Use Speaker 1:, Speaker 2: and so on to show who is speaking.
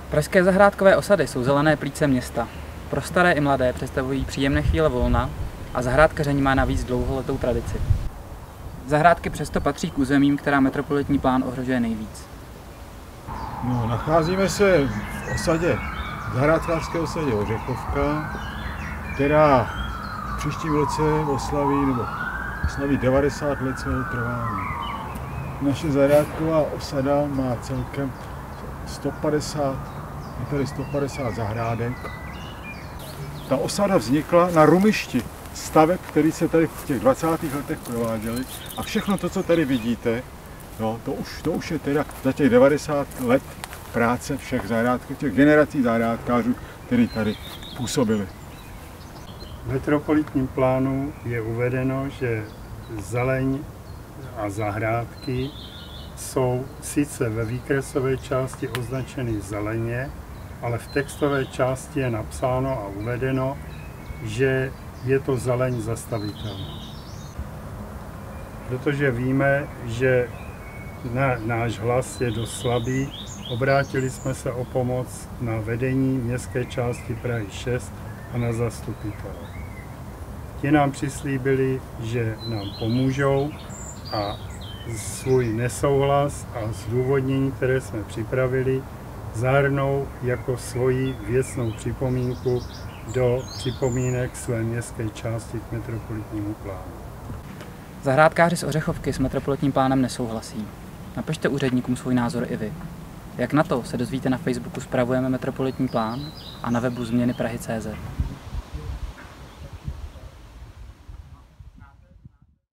Speaker 1: Pražské zahrádkové osady jsou zelené plíce města. Pro staré i mladé představují příjemné chvíle volna a zahrádkaření má navíc dlouholetou tradici. Zahrádky přesto patří k územím, která metropolitní plán ohrožuje nejvíc.
Speaker 2: No, nacházíme se v osadě, zahrádkářské osadě Ořechovka, která v příštím roce oslaví 90 let svého trvání. Naše zahrádková osada má celkem 150 zahrádek. Ta osada vznikla na rumišti staveb, který se tady v těch 20. letech prováděly, a všechno to, co tady vidíte, no, to už je teda za těch 90 let práce všech zahrádků, těch generací zahrádkářů, kteří tady působili.
Speaker 3: V metropolitním plánu je uvedeno, že zeleň a zahrádky jsou sice ve výkresové části označeny zeleně, ale v textové části je napsáno a uvedeno, že je to zeleň zastavitelná. Protože víme, že náš hlas je dost slabý, obrátili jsme se o pomoc na vedení městské části Prahy 6 a na zastupitele. Ti nám přislíbili, že nám pomůžou a svůj nesouhlas a zdůvodnění, které jsme připravili, zahrnou jako svoji věcnou připomínku do připomínek své městské části k metropolitnímu plánu.
Speaker 1: Zahrádkáři z Ořechovky s metropolitním plánem nesouhlasí. Napište úředníkům svůj názor i vy. Jak na to se dozvíte na Facebooku Spravujeme metropolitní plán a na webu změny Prahy.cz.